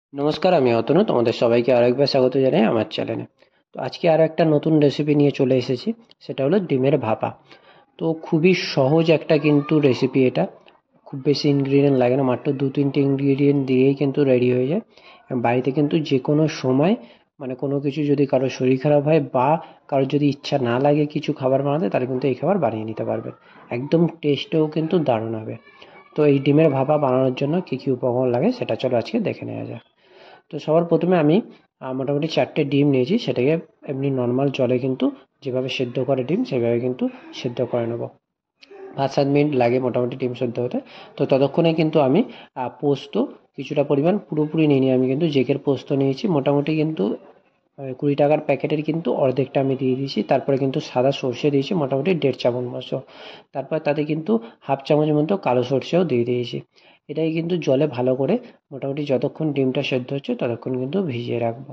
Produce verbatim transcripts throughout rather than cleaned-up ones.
নমস্কার, আমি অতনু। তোমাদের সবাইকে আরেকবার স্বাগত জানাই আমার চ্যানেলে। তো আজকে আরো একটা নতুন রেসিপি নিয়ে চলে এসেছি। সেটা হলো ডিমের ভাপা। তো খুবই সহজ একটা কিন্তু রেসিপি এটা। খুব বেশি ইনগ্রিডিয়েন্ট লাগে না, মাত্র দু তিনটে ইনগ্রিডিয়েন্ট দিয়েই কিন্তু রেডি হয়ে যায়। এবং বাড়িতে কিন্তু যে কোনো সময়, মানে কোনো কিছু যদি কারোর শরীর খারাপ হয় বা কারোর যদি ইচ্ছা না লাগে কিছু খাবার বানাতে, তাহলে কিন্তু এই খাবার বানিয়ে নিতে পারবেন। একদম টেস্টেও কিন্তু দারুণ হবে। তো এই ডিমের ভাপা বানানোর জন্য কী কী উপকরণ লাগে সেটা চলো আজকে দেখে নেওয়া যাক। তো সবার প্রথমে আমি আহ, মোটামুটি চারটে ডিম নিয়েছি, সেটাকে এমনি নর্মাল জলে কিন্তু যেভাবে সেদ্ধ করে ডিম সেভাবে কিন্তু সেদ্ধ করে নেবো। পাঁচ সাত মিনিট লাগে মোটামুটি ডিম সেদ্ধ হতে। তো ততক্ষণে কিন্তু আমি আহ, পোস্ত কিছুটা পরিমাণ পুরোপুরি নিয়ে নিই। আমি কিন্তু জেকের পোস্ত নিয়েছি মোটামুটি কিন্তু আহ, কুড়ি টাকার প্যাকেটের কিন্তু অর্ধেকটা আমি দিয়ে দিয়েছি। তারপরে কিন্তু সাদা সর্ষে দিয়েছি মোটামুটি দেড় চামচ মতো। তারপর তাতে কিন্তু হাফ চামচ মতো কালো সর্ষেও দিয়ে দিয়েছি। এটাই কিন্তু জলে ভালো করে মোটামুটি যতক্ষণ ডিমটা সেদ্ধ হচ্ছে ততক্ষণ কিন্তু ভিজিয়ে রাখবো।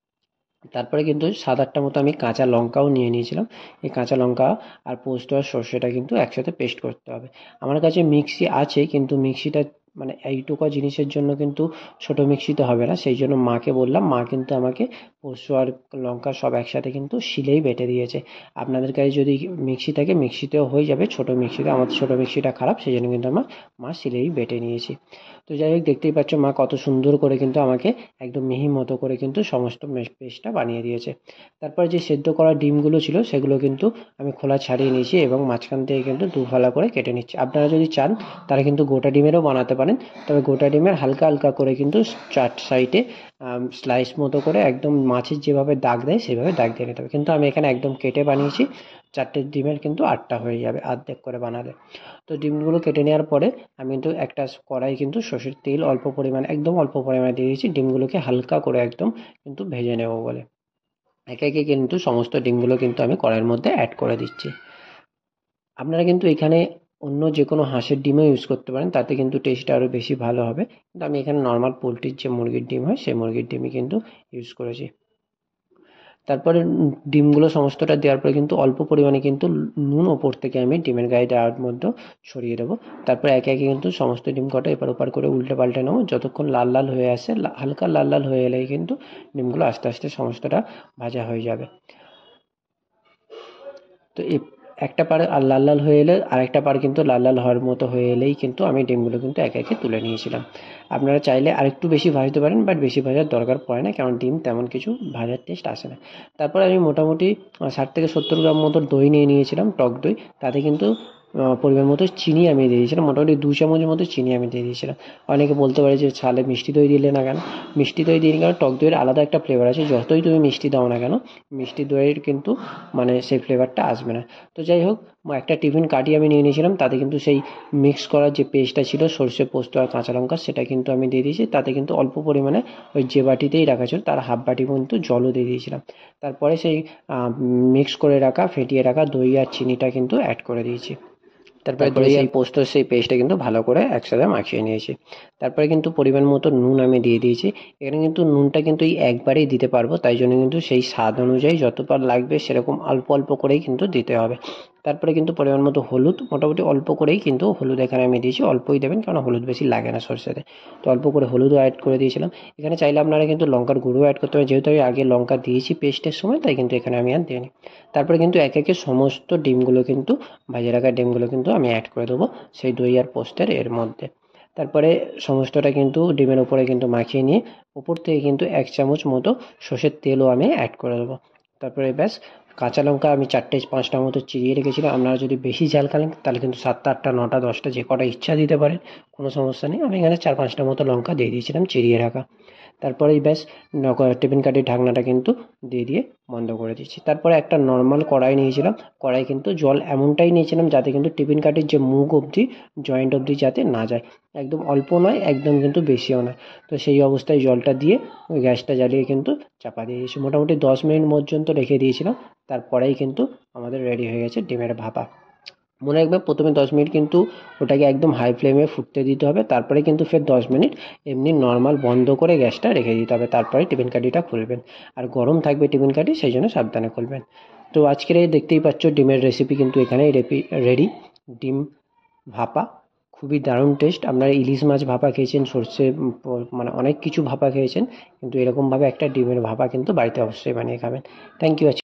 তারপরে কিন্তু সাত আটটা মতো আমি কাঁচা লঙ্কাও নিয়ে নিয়েছিলাম। এই কাঁচা লঙ্কা আর পোস্ত আর সর্ষেটা কিন্তু একসাথে পেস্ট করতে হবে। আমার কাছে মিক্সি আছে, কিন্তু মিক্সিটা মানে এইটুকু জিনিসের জন্য কিন্তু ছোট মিক্সিতে হবে না। সেই জন্য মাকে বললাম, মা কিন্তু আমাকে পোস্ত আর লঙ্কা সব একসাথে কিন্তু শিলেই বেটে দিয়েছে। আপনাদের কাছে যদি মিক্সি থাকে মিক্সিতেও হয়ে যাবে, ছোট মিক্সিতে। আমার ছোট মিক্সিটা খারাপ, সেই জন্য কিন্তু আমার মা শিলেই বেটে নিয়েছি। তো যাই হোক, দেখতেই পাচ্ছ মা কত সুন্দর করে কিন্তু আমাকে একদম মিহি মতো করে কিন্তু সমস্ত পেস্টটা বানিয়ে দিয়েছে। তারপর যে সেদ্ধ করা ডিমগুলো ছিল সেগুলো কিন্তু আমি খোলা ছাড়িয়ে নিয়েছি এবং মাঝখান থেকে কিন্তু দু ফালা করে কেটে নিচ্ছি। আপনারা যদি চান তাহলে কিন্তু গোটা ডিমেরও বানাতে পারেন। তবে গোটা ডিমের হালকা হালকা করে কিন্তু চার সাইডে স্লাইস মতো করে একদম মাছের যেভাবে দাগ দেয় সেভাবে দাগ দিয়ে নিতে হবে। কিন্তু আমি এখানে একদম কেটে বানিয়েছি। চারটে ডিমের কিন্তু আটটা হয়ে যাবে অর্ধেক করে বানালে। তো ডিমগুলো কেটে নেওয়ার পরে আমি কিন্তু একটা কড়াই কিন্তু সর্ষের তেল অল্প পরিমাণে, একদম অল্প পরিমাণে দিয়ে দিয়েছি ডিমগুলোকে হালকা করে একদম কিন্তু ভেজে নেব বলে। একে একে কিন্তু সমস্ত ডিমগুলো কিন্তু আমি কড়াইয়ের মধ্যে অ্যাড করে দিচ্ছি। আপনারা কিন্তু এখানে অন্য যে কোনো হাঁসের ডিমও ইউজ করতে পারেন, তাতে কিন্তু টেস্টটা আরও বেশি ভালো হবে। কিন্তু আমি এখানে নর্মাল পোলট্রির যে মুরগির ডিম হয় সেই মুরগির ডিমই কিন্তু ইউজ করেছি। তারপরে উম ডিমগুলো সমস্তটা দেওয়ার পরে কিন্তু অল্প পরিমাণে কিন্তু নুন ওপর থেকে আমি ডিমের গায়ে দেওয়ার মধ্যে ছড়িয়ে দেবো। তারপরে একে একে কিন্তু সমস্ত ডিম কটা এপার ওপার করে উল্টে পাল্টে নেবো যতক্ষণ লাল লাল হয়ে আসে। লা- হালকা লাল লাল হয়ে এলেই কিন্তু ডিমগুলো আস্তে আস্তে সমস্তটা ভাজা হয়ে যাবে। তো এই একটা পার আর লাল লাল হয়ে এলে আরেকটা পার কিন্তু লাল লাল হওয়ার মতো হয়ে এলেই কিন্তু আমি ডিমগুলো কিন্তু একে একে তুলে নিয়েছিলাম। আপনারা চাইলে আরেকটু বেশি ভাজতে পারেন, বাট বেশি ভাজার দরকার পড়ে না, কারণ ডিম তেমন কিছু ভাজার টেস্ট আসে না। তারপরে আমি মোটামুটি আহ, ষাট থেকে সত্তর গ্রাম মতো দই নিয়ে নিয়েছিলাম, টক দই। তাতে কিন্তু আহ, পরিমাণ মতো চিনি আমি দিয়ে দিয়েছিলাম, মোটামুটি দু চামচের মতো চিনি আমি দিয়ে দিয়েছিলাম। অনেকে বলতে পারে যে ছালে মিষ্টি দই দিলে না কেন। মিষ্টি দই দিই কারণ টক দইয়ের আলাদা একটা ফ্লেভার আছে, যতই তুমি মিষ্টি দাও না কেন মিষ্টি দইয়ের কিন্তু মানে সেই ফ্লেভারটা আসবে না। তো যাই হোক, ম- একটা টিফিন কাঠি আমি নিয়ে নিয়েছিলাম, তাতে কিন্তু সেই মিক্স করার যে পেস্টটা ছিল সর্ষে পোস্ত আর কাঁচা লঙ্কা, সেটা কিন্তু আমি দিয়ে দিয়েছি। তাতে কিন্তু অল্প পরিমাণে ওই যে বাটিতেই রাখা ছিল তার হাফ বাটি কিন্তু জলও দিয়ে দিয়েছিলাম। তারপরে সেই মিক্স করে রাখা ফেটিয়ে রাখা দই আর চিনিটা কিন্তু অ্যাড করে দিয়েছি। তারপরে তারপরে দই আর সেই পোস্তর সেই পেস্টটা কিন্তু ভালো করে একসাথে মাখিয়ে নিয়েছি। তারপরে কিন্তু পরিমাণ মতো নুন আমি দিয়ে দিয়েছি। এখানে কিন্তু নুনটা কিন্তু এই একবারেই দিতে পারবো, তাই জন্য কিন্তু সেই স্বাদ অনুযায়ী যতবার লাগবে সেরকম অল্প অল্প করেই কিন্তু দিতে হবে। তারপরে কিন্তু পরিমাণ মতো হলুদ, মোটামুটি অল্প করেই কিন্তু হলুদ এখানে আমি দিয়েছি। অল্পই দেবেন, কারণ হলুদ বেশি লাগে না সরষেতে। তো অল্প করে হলুদও অ্যাড করে দিয়েছিলাম। এখানে চাইলে আপনারা কিন্তু লঙ্কার গুঁড়ো অ্যাড করতে পারেন, যেহেতু আমি আগে লঙ্কা দিয়েছি পেস্টের সময়, তাই কিন্তু এখানে আমি আর দিইনি। তারপরে কিন্তু একে একে সমস্ত ডিমগুলো কিন্তু ভাজে রাখা ডিমগুলো কিন্তু আমি অ্যাড করে দেবো সেই দই আর পোস্তের এর মধ্যে। তারপরে সমস্তটা কিন্তু ডিমের উপরে কিন্তু মাখিয়ে নিয়ে উপর থেকে কিন্তু এক চামচ মতো সর্ষের তেলও আমি অ্যাড করে দেবো। তারপরে ব্যাস। কাঁচা লঙ্কা আমি চারটে পাঁচটা মতো চিরিয়ে রেখেছিলাম। আপনারা যদি বেশি ঝাল খান তাহলে কিন্তু সাতটা আটটা নটা দশটা যে কটা ইচ্ছা দিতে পারেন, কোনো সমস্যা নেই। আমি এখানে চার পাঁচটা মতো লঙ্কা দিয়ে দিয়েছিলাম চিরিয়ে রাখা। তারপরেই ব্যাস, টিফিন কাঠির ঢাকনাটা কিন্তু দিয়ে দিয়ে বন্ধ করে দিচ্ছি। তারপরে একটা নর্মাল কড়াই নিয়েছিলাম। কড়াই কিন্তু জল এমনটাই নিয়েছিলাম যাতে কিন্তু টিফিন কাঠির যে মুখ অবধি, জয়েন্ট অবধি যাতে না যায়। একদম অল্প নয়, একদম কিন্তু বেশিও নয়। তো সেই অবস্থায় জলটা দিয়ে ওই গ্যাসটা জ্বালিয়ে কিন্তু চাপা দিয়ে দিয়েছি। মোটামুটি দশ মিনিট পর্যন্ত রেখে দিয়েছিলাম। তারপরেই কিন্তু আমাদের রেডি হয়ে গেছে ডিমের ভাপা। মনে রাখবে, প্রথমে দশ মিনিট কিন্তু ওটাকে একদম হাই ফ্লেমে ফুটতে দিতে হবে। তারপরে কিন্তু ফের দশ মিনিট এমনি নর্মাল বন্ধ করে গ্যাসটা রেখে দিতে হবে। তারপরে টিফিন কাঠিটা খুলবেন। আর গরম থাকবে টিফিন কাঠি, সেই জন্য সাবধানে খুলবেন। তো আজকের এই দেখতেই পাচ্ছ ডিমের রেসিপি কিন্তু এখানেই রেপি রেডি। ডিম ভাপা খুবই দারুণ টেস্ট। আপনারা ইলিশ মাছ ভাপা খেয়েছেন, সর্ষে মানে অনেক কিছু ভাপা খেয়েছেন, কিন্তু এরকমভাবে একটা ডিমের ভাপা কিন্তু বাড়িতে অবশ্যই বানিয়ে খাবেন। Thank you.